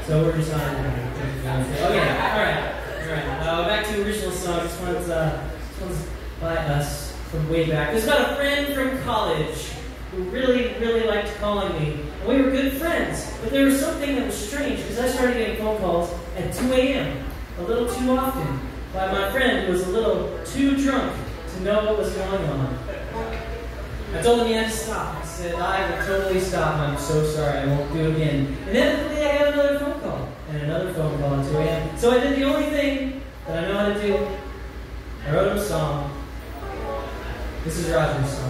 So we're just on. Okay, alright. Back to original song. This one's by us from way back. It was about a friend from college who really, really liked calling me. And we were good friends, but there was something that was strange because I started getting phone calls at 2 a.m. a little too often by my friend who was a little too drunk to know what was going on. I told him he had to stop. I said, I will totally stop. I'm so sorry. I won't do it again. And then I got another phone call. And another phone call at 2 a.m. So I did the only thing that I know how to do. I wrote him a song. This is Roger's song.